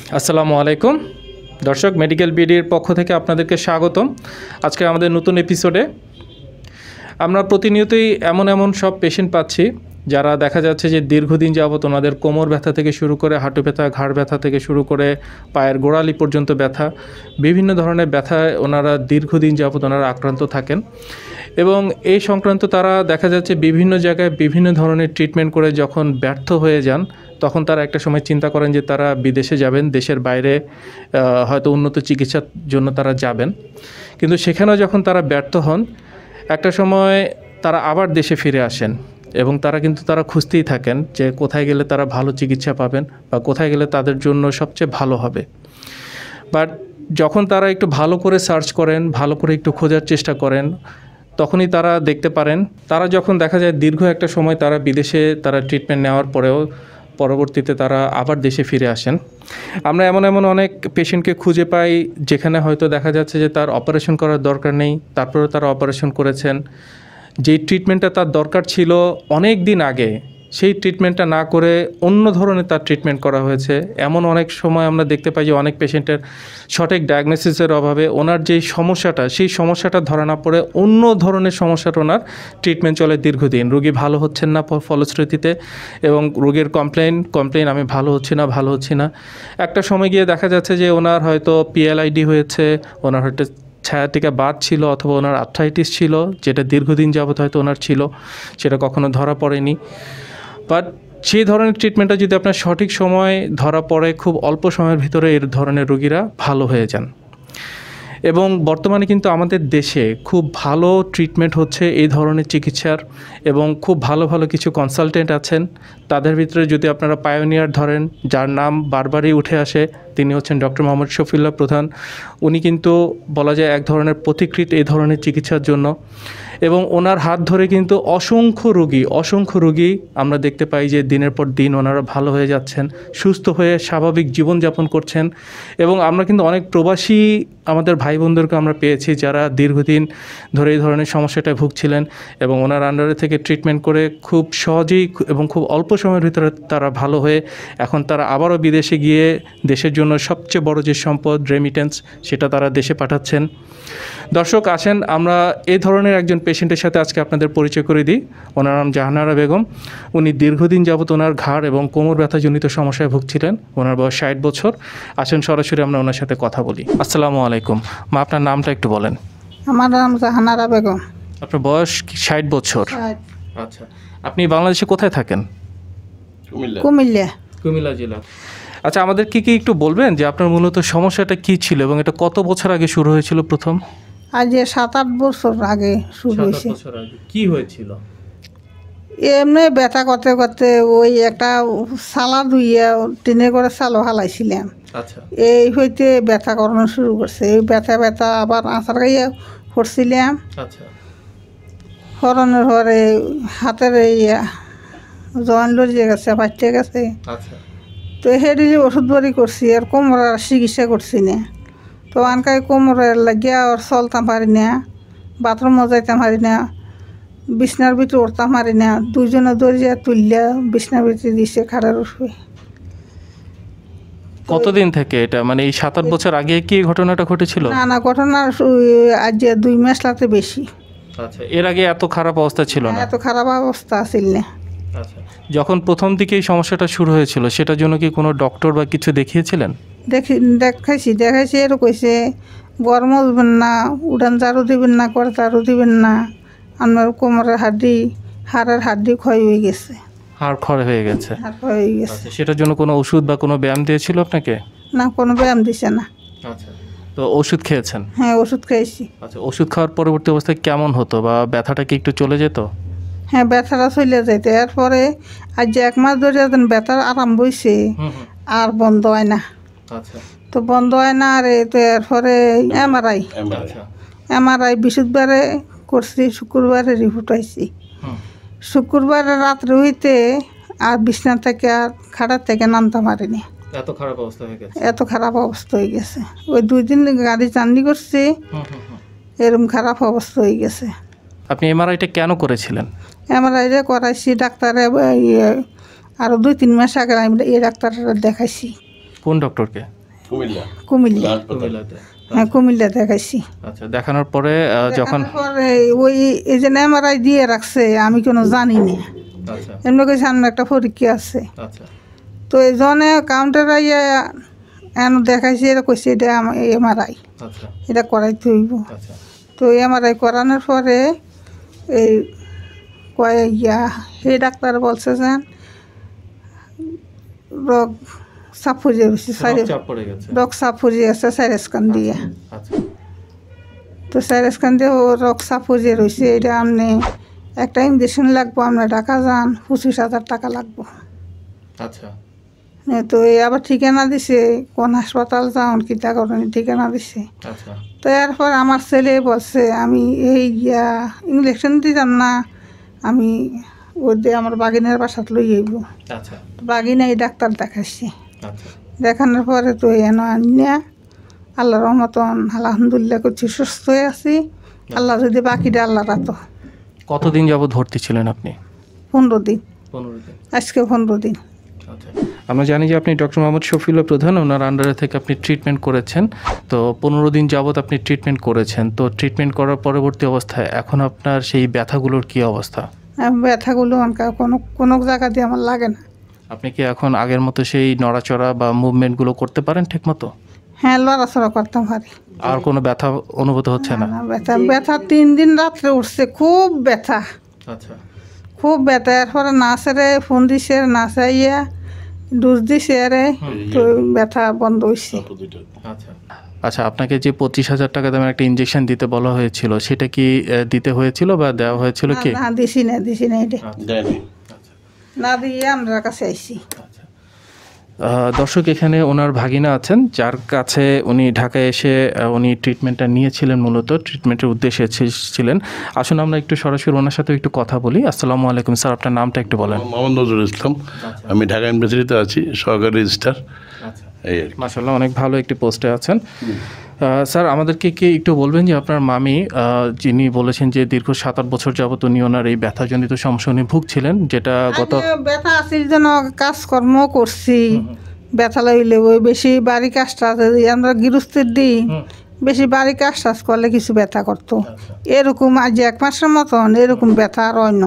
আসসালামু আলাইকুম দর্শক, মেডিকেল বিডির পক্ষ থেকে আপনাদেরকে স্বাগতম। আজকে আমাদের নতুন এপিসোডে আমরা প্রতিনিয়তই এমন সব পেশেন্ট পাচ্ছি যারা দেখা যাচ্ছে যে দীর্ঘদিন যাবত ওনাদের কোমর ব্যথা থেকে শুরু করে হাঁটু ব্যথা, ঘাড় ব্যথা থেকে শুরু করে পায়ের গোড়ালি পর্যন্ত ব্যথা, বিভিন্ন ধরনের ব্যথায় ওনারা দীর্ঘদিন যাবত ওনারা আক্রান্ত থাকেন এবং এই সংক্রান্ত তারা দেখা যাচ্ছে বিভিন্ন জায়গায় বিভিন্ন ধরনের ট্রিটমেন্ট করে যখন ব্যর্থ হয়ে যান, তখন তারা একটা সময় চিন্তা করেন যে তারা বিদেশে যাবেন, দেশের বাইরে হয়তো উন্নত চিকিৎসার জন্য তারা যাবেন। কিন্তু সেখানেও যখন তারা ব্যর্থ হন, একটা সময় তারা আবার দেশে ফিরে আসেন এবং তারা খুঁজতেই থাকেন যে কোথায় গেলে তারা ভালো চিকিৎসা পাবেন বা কোথায় গেলে তাদের জন্য সবচেয়ে ভালো হবে। বাট যখন তারা একটু ভালো করে সার্চ করেন, ভালো করে একটু খোঁজার চেষ্টা করেন, তখনই তারা দেখতে পারেন, তারা যখন দেখা যায় দীর্ঘ একটা সময় তারা বিদেশে তারা ট্রিটমেন্ট নেওয়ার পরেও পরবর্তীতে তারা আবার দেশে ফিরে আসেন। আমরা এমন অনেক পেশেন্টকে খুঁজে পাই যেখানে হয়তো দেখা যাচ্ছে যে তার অপারেশন করার দরকার নেই, তারপরেও তারা অপারেশন করেছেন। যেই ট্রিটমেন্টটা তার দরকার ছিল অনেক দিন আগে, সেই ট্রিটমেন্টটা না করে অন্য ধরনের তার ট্রিটমেন্ট করা হয়েছে। এমন অনেক সময় আমরা দেখতে পাই যে অনেক পেশেন্টের সঠিক ডায়াগনোসিসের অভাবে ওনার যেই সমস্যাটা, সেই সমস্যাটা ধরা না পড়ে অন্য ধরনের সমস্যাটা ওনার ট্রিটমেন্ট চলে দীর্ঘদিন। রোগী ভালো হচ্ছেন না ফলশ্রুতিতে, এবং রোগীর কমপ্লেন আমি ভালো হচ্ছি না। একটা সময় গিয়ে দেখা যাচ্ছে যে ওনার হয়তো পিএলআইডি হয়েছে, ওনার হয়তো ছায়াটিকা বাত ছিল, অথবা ওনার আর্থ্রাইটিস ছিল, যেটা দীর্ঘদিন যাবত হয়তো ওনার ছিল, সেটা কখনো ধরা পড়েনি। বাট সেই ধরনের ট্রিটমেন্টটা যদি আপনার সঠিক সময় ধরা পড়ে, খুব অল্প সময়ের ভিতরে এর ধরনের রোগীরা ভালো হয়ে যান। এবং বর্তমানে কিন্তু আমাদের দেশে খুব ভালো ট্রিটমেন্ট হচ্ছে এই ধরনের চিকিৎসার, এবং খুব ভালো কিছু কনসালটেন্ট আছেন। তাদের ভিতরে যদি আপনারা পায়োনিয়ার ধরেন, যার নাম বারবারই উঠে আসে, তিনি হচ্ছেন ডক্টর মোহাম্মদ শফিউল্লাহ প্রধান। উনি কিন্তু বলা যায় এক ধরনের পথিকৃৎ এই ধরনের চিকিৎসার জন্য, এবং ওনার হাত ধরে কিন্তু অসংখ্য রোগী আমরা দেখতে পাই যে দিনের পর দিন ওনারা ভালো হয়ে যাচ্ছেন, সুস্থ হয়ে স্বাভাবিক জীবনযাপন করছেন। এবং আমরা কিন্তু অনেক প্রবাসী আমাদের ভাই বোনদেরকে আমরা পেয়েছি যারা দীর্ঘদিন ধরে এই ধরনের সমস্যাটায় ভুগছিলেন, এবং ওনার আন্ডারে থেকে ট্রিটমেন্ট করে খুব সহজেই এবং খুব অল্প সময়ের ভিতরে তারা ভালো হয়ে এখন তারা আবারও বিদেশে গিয়ে দেশের জন্য সবচেয়ে বড় যে সম্পদ রেমিটেন্স, সেটা তারা দেশে পাঠাচ্ছেন। দর্শক, আসেন আমরা এই ধরনের একজন পেশেন্টের সাথে আজকে আপনাদের পরিচয় করে দিই। ওনার নাম জাহানারা বেগম। উনি দীর্ঘদিন যাবত ওনার ঘাড় এবং কোমর ব্যথাজনিত সমস্যায় ভুগছিলেন। ওনার বয়স 60 বছর। আসেন সরাসরি আমরা ওনার সাথে কথা বলি। আসসালামু আলাইকুম মা, আপনার নামটা একটু বলেন। আমার নাম জাহানারা বেগম। আপনার বয়স 60 বছর। আচ্ছা, আপনি বাংলাদেশে কোথায় থাকেন? কুমিল্লা জেলা। আচ্ছা, আমাদের কি একটু বলবেন যে আপনার মূলত সমস্যাটা কি ছিল এবং এটা কত বছর আগে শুরু হয়েছিল? প্রথম আজ 7-8 বছর আগে শুরু হয়েছে। কি হয়েছিল? এমনি ব্যথা করতে করতে ওই একটা সালা ধুইয়া টিনে করে চালও হালাইছিলাম। আচ্ছা, এই হইতে ব্যথা করানো শুরু করছে। এই ব্যথা আবার আচার গাইয়া করছিলাম। আচ্ছা, হরণের হরে হাতের এই জয়েন লড়িয়ে গেছে, ফাটতে গেছে। আচ্ছা, তো হেডি ওষুধ বাড়ি করছি, আর কোমরের চিকিৎসা করছি না। তো আনকাই কোমরের লাগিয়া আর চলতাম পারি না, বাথরুমও যাইতাম পারি না, বিছনার ভিতরে উঠতাম পারি না। দুইজনে দরিয়া তুললে বিছনার ভিতরে দিছে খাড়ার ওষুধ। কতদিন থেকে এটা, মানে এই 7-8 বছর আগে কি ঘটনাটা ঘটেছিল? না ঘটনা আজ 2 মাস লাতে বেশি। আচ্ছা, এর আগে এত খারাপ অবস্থা ছিল না? এত খারাপ অবস্থা ছিল না। আচ্ছা, যখন প্রথম দিকে এই সমস্যাটা শুরু হয়েছিল সেটার জন্য কি কোনো ডক্টর বা কিছু দেখিয়েছিলেন? দেখাইছি এরও কইছে গরম দিবেন না, উড়ান জারু দিবেন না, করতারও দিবেন না। আমার কোমরের হাড়ের হাড্ডি ক্ষয় হয়ে গেছে। হাড় ক্ষয় হয়ে গেছে। আচ্ছা, সেটার জন্য কোনো ওষুধ বা কোনো ব্যায়াম দিয়েছিল আপনাকে? না, কোনো ব্যায়াম দিছে না। আচ্ছা, তো ওষুধ খেয়েছেন? হ্যাঁ, ওষুধ খেয়েছি। আচ্ছা, ওষুধ খাওয়ার পরবর্তী অবস্থায় কেমন হতো, বা ব্যথাটা কি একটু চলে যেত? হ্যাঁ, ব্যথাটা চলে যেত। এরপরে আজ 1 মাস ধরে ব্যথার আরম্ভ হয়েছে, আর বন্ধ হয় না। আচ্ছা, তো বন্ধ হয় না। আর তো এরপরে এমআরআই বৃহস্পতিবারে করছি, শুক্রবারে রিপোর্ট আইছি। শুক্রবারে রাত্রে হইতে আর বিছনা থেকে আর খাটার থেকে নামতে পারিনি। এত খারাপ অবস্থা হয়ে গেছে। ওই 2 দিন গাড়ি জার্নি করছি, এরকম খারাপ অবস্থা হয়ে গেছে। আপনি এমআরআইটা কেন করেছিলেন? এমআরআইটা করাইছি ডাক্তারে, আরও 2-3 মাস আগে আমি এই ডাক্তাররা দেখাইছি। কোন ডক্টরকে? কুমিল্লা। কুমিল্লাতে। হ্যাঁ, কুমিল্লা দেখাইছি। আচ্ছা, দেখানোর পরে যখন পরে ওই এই যে এমআরআই দিয়ে রাখছে, আমি কোনো জানি না। আচ্ছা এমনি করে সামনে একটা পরীক্ষা আছে, আচ্ছা তো এই জনে কাউন্টারে এন দেখাইছি, এটা কইছে এটা এমআরআই, আচ্ছা এটা করাইতে হইব। আচ্ছা তো এমআরআই করানোর পরে এই কয় সেই ডাক্তার বলছে যে রোগ চাপ ফুরিয়ে গেছে, চাপ পড়ে গেছে। রোগ চাপ ফুরিয়ে গেছে সাইরাস স্ক্যান দিয়ে। আচ্ছা তো সাইরাস স্ক্যান দিয়ে ও রোগ চাপ ফুরিয়ে রয়েছে, এটা আপনি একটা ইঞ্জেকশন লাগবো, আপনার ঢাকা যান 25,000 টাকা লাগবো। আচ্ছা তো এই আবার ঠিকানা দিছে, কোন হাসপাতাল যান কিতা করেন ঠিকানা দিছে। আচ্ছা তো এরপর আমার ছেলে বলছে আমি এই ইঞ্জেকশন দিতাম না, আমি ওই দিয়ে আমার বাগিনের বাসাত লই যাইব। আচ্ছা বাগিনা এই ডাক্তার দেখাইছে, আচ্ছা দেখানোর পরে তো এনে আনিয়া আল্লাহ রহমতন আলহামদুলিল্লাহ করছি, সুস্থ হয়ে আছি। আল্লাহ যদি বাকিটা আল্লাহ রাত। কতদিন যাবত ভর্তি ছিলেন আপনি? 15 দিন, 15 দিন। আজকে 15 দিন। আচ্ছা, আমরা জানি যে আপনি ডক্টর মোহাম্মদ শফিউল্লাহ প্রধান, ওনার আন্ডারে থেকে আপনি ট্রিটমেন্ট করেছেন। তো 15 দিন যাবত আপনি ট্রিটমেন্ট করেছেন। তো ট্রিটমেন্ট করার পরবর্তী অবস্থায় এখন আপনার সেই ব্যথাগুলোর কী অবস্থা? ব্যথাগুলো কোনো জায়গা দিয়ে আমার লাগে না। আপনি কি এখন আগের মতো সেই নড়াচড়া বা মুভমেন্টগুলো করতে পারেন ঠিক মতো? হ্যাঁ, লড়াচড়া করতে পারি। আর কোনো ব্যথা অনুভূত হচ্ছে না? ব্যথা 3 দিন রাত্রে উঠছে, খুব ব্যথা, আচ্ছা খুব ব্যথা। এরপরে নার্সেরে ফোন দিছে, নার্স আইয়া ডোজ দিছে, আরে তো ব্যথা বন্ধ হয়েছে। আচ্ছা আচ্ছা, আপনাকে যে 25,000 টাকা দামের একটা ইঞ্জেকশন দিতে বলা হয়েছিল, সেটা কি দিতে হয়েছিল বা দেওয়া হয়েছিল কি? না, দিছি না এটা না দিয়ে আমরা কাছে আইছি। দর্শক, এখানে ওনার ভাগিনা আছেন, যার কাছে উনি ঢাকায় এসে উনি ট্রিটমেন্টটা নিয়েছিলেন, মূলত ট্রিটমেন্টের উদ্দেশ্যে এসেছিলেন। আসুন আমরা একটু সরাসরি ওনার সাথে একটু কথা বলি। আসসালামু আলাইকুম স্যার, আপনার নামটা একটু বলেন। মোহাম্মদ নজরুল ইসলাম, আমি ঢাকা ইউনিভার্সিটিতে আছি, সহকারী রেজিস্ট্রার। এই আর কি। মাশাআল্লাহ, অনেক ভালো একটি পোস্টে আছেন। স্যার, আমাদেরকে কি একটু বলবেন যে আপনার মামি, যিনি বলেছেন যে দীর্ঘ 7-8 বছর যাবত উনি ওনার এই ব্যথাজনিত সমস্যা উনি ভুগছিলেন, যেটা গত ব্যথা আছে জন্য কাজকর্ম করছি, ব্যথা লাগলে ওই বেশি বাড়ি কাজটা আমরা গৃহস্থের দিই, বেশি বাড়ি কাজ টাজ করলে কিছু ব্যথা করতো। এরকম আজ 1 মাসের মতন এরকম ব্যথা আর অন্য।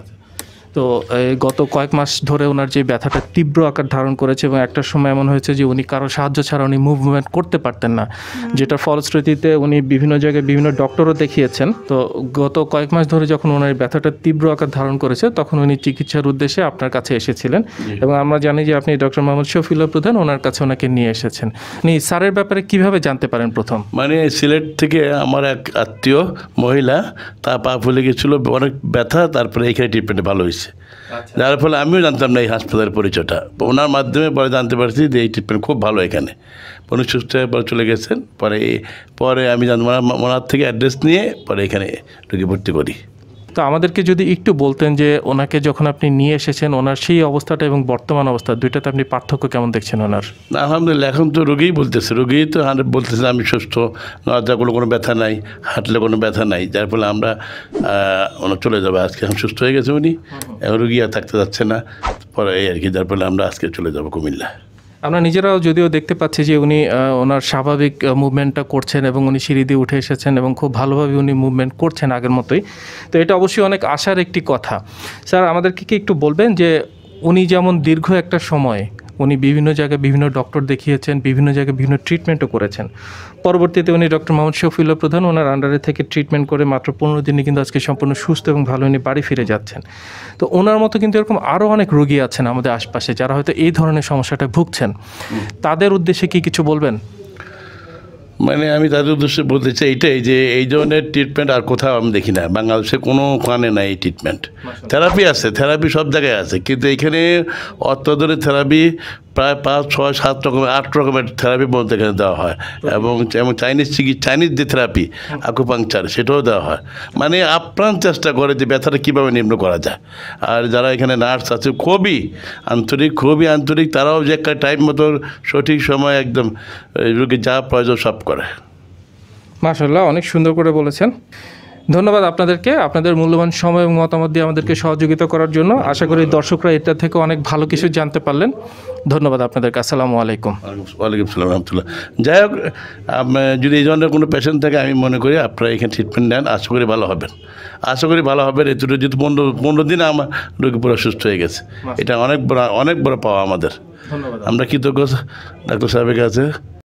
তো গত কয়েক মাস ধরে ওনার যে ব্যথাটা তীব্র আকার ধারণ করেছে এবং একটা সময় এমন হয়েছে যে উনি কারো সাহায্য ছাড়া উনি মুভমেন্ট করতে পারতেন না, যেটার ফলশ্রুতিতে উনি বিভিন্ন জায়গায় বিভিন্ন ডক্টরও দেখিয়েছেন। তো গত কয়েক মাস ধরে যখন ওনার ব্যথাটা তীব্র আকার ধারণ করেছে, তখন উনি চিকিৎসার উদ্দেশ্যে আপনার কাছে এসেছিলেন এবং আমরা জানি যে আপনি ডক্টর মোহাম্মদ শফিউল্লাহ প্রধান, ওনার কাছে ওনাকে নিয়ে এসেছেন। উনি স্যারের ব্যাপারে কিভাবে জানতে পারেন প্রথম? মানে সিলেট থেকে আমার এক আত্মীয় মহিলা, তা পা ফুলে গেছিলো, অনেক ব্যথা, তারপরে এইখানে ট্রিটমেন্টে ভালো হয়েছে। যার ফলে আমিও জানতাম না এই হাসপাতালের পরিচয়টা, ওনার মাধ্যমে পরে জানতে পারছি যে এই ট্রিটমেন্ট খুব ভালো এখানে। উনি সুস্থ হয়ে পরে চলে গেছেন, পরে আমি জানতাম ওনার থেকে অ্যাড্রেস নিয়ে পরে এখানে রোগী ভর্তি করি। তো আমাদেরকে যদি একটু বলতেন যে ওনাকে যখন আপনি নিয়ে এসেছেন, ওনার সেই অবস্থাটা এবং বর্তমান অবস্থা, দুইটাতে আপনি পার্থক্য কেমন দেখছেন ওনার? না, আলহামদুলিল্লাহ, এখন তো রোগীই বলতেছে, রোগী তো বলতেছে আমি সুস্থ, নড়াচড়া কোনো ব্যথা নাই, হাঁটলে কোনো ব্যথা নাই, যার ফলে আমরা ওনার চলে যাবো আজকে। এখন সুস্থ হয়ে গেছে উনি, এখন রোগী আর থাকতে যাচ্ছে না, পরে এই আর কি, যার ফলে আমরা আজকে চলে যাবো কুমিল্লা। আমরা নিজেরাও যদিও দেখতে পাচ্ছি যে উনি ওনার স্বাভাবিক মুভমেন্টটা করছেন এবং উনি সিঁড়ি দিয়ে উঠে এসেছেন এবং খুব ভালোভাবে উনি মুভমেন্ট করছেন আগের মতোই। তো এটা অবশ্যই অনেক আশার একটি কথা। স্যার, আমাদেরকে কি একটু বলবেন যে উনি যেমন দীর্ঘ একটা সময় উনি বিভিন্ন জায়গায় বিভিন্ন ডক্টর দেখিয়েছেন, বিভিন্ন জায়গায় বিভিন্ন ট্রিটমেন্টও করেছেন, পরবর্তীতে উনি ডক্টর মোহাম্মদ শফিউল্লাহ প্রধান, ওনার আন্ডারে থেকে ট্রিটমেন্ট করে মাত্র 15 দিনে কিন্তু আজকে সম্পূর্ণ সুস্থ এবং ভালো উনি বাড়ি ফিরে যাচ্ছেন। তো ওনার মতো কিন্তু এরকম আরও অনেক রোগী আছেন আমাদের আশপাশে, যারা হয়তো এই ধরনের সমস্যাটা ভুগছেন। তাদের উদ্দেশ্যে কি কিছু বলবেন? মানে আমি তাদের উদ্দেশ্যে বলতে চাই এইটাই যে এই ধরনের ট্রিটমেন্ট আর কোথাও আমি দেখি না, বাংলাদেশে কোনো কানে নাই এই ট্রিটমেন্ট। থেরাপি আছে, থেরাপি সব জায়গায় আছে, কিন্তু এখানে অত্যাধুনিক থেরাপি প্রায় 5, 6, 7 রকমের 8 রকমের থেরাপি বলতে এখানে দেওয়া হয়, এবং চাইনিজ যে থেরাপি আকুপাংচার, সেটাও দেওয়া হয়। মানে আপ্রাণ চেষ্টা করে যে ব্যথাটা কীভাবে নিম্ন করা যায়। আর যারা এখানে নার্স আছে খুবই আন্তরিক, তারাও যে একটা টাইম মতো সঠিক সময় একদম রোগীর যা প্রয়োজন সব করে। মাশাআল্লাহ, অনেক সুন্দর করে বলেছেন। ধন্যবাদ আপনাদেরকে, আপনাদের মূল্যবান সময় এবং মতামত দিয়ে আমাদেরকে সহযোগিতা করার জন্য। আশা করি দর্শকরা এটা থেকে অনেক ভালো কিছু জানতে পারলেন। ধন্যবাদ আপনাদেরকে। আসসালামু আলাইকুম। ওয়ালাইকুম সালাম রহমতুল্লাহ। যাই হোক, যদি এই ধরনের কোনো পেশেন্ট থাকে আমি মনে করি আপনারা এখানে ট্রিটমেন্ট নেন, আশা করি ভালো হবেন। আশা করি ভালো হবেন। এতে যদি 15 দিনে আমার রোগী পুরো সুস্থ হয়ে গেছে, এটা অনেক বড় পাওয়া আমাদের। ধন্যবাদ। আমরা কৃতজ্ঞ ডাক্তার সাহেবের কাছে।